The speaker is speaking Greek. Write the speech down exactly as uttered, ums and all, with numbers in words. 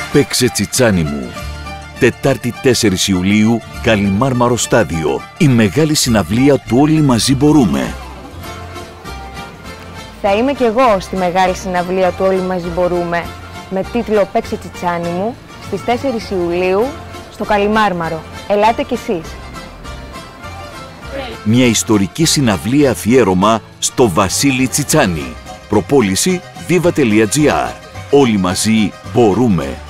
Παίξε τσιτσάνι μου. Τετάρτη τέσσερις Ιουλίου, Καλιμάρμαρο Στάδιο. Η μεγάλη συναυλία του Όλοι Μαζί Μπορούμε. Θα είμαι κι εγώ στη μεγάλη συναυλία του Όλοι Μαζί Μπορούμε με τίτλο «Παίξε τσιτσάνι μου» στις τέσσερις Ιουλίου στο Καλιμάρμαρο. Ελάτε κι εσείς. Μια ιστορική συναυλία αφιέρωμα στο Βασίλη Τσιτσάνι. Προπόληση viva τελεία gr. Όλοι μαζί μπορούμε.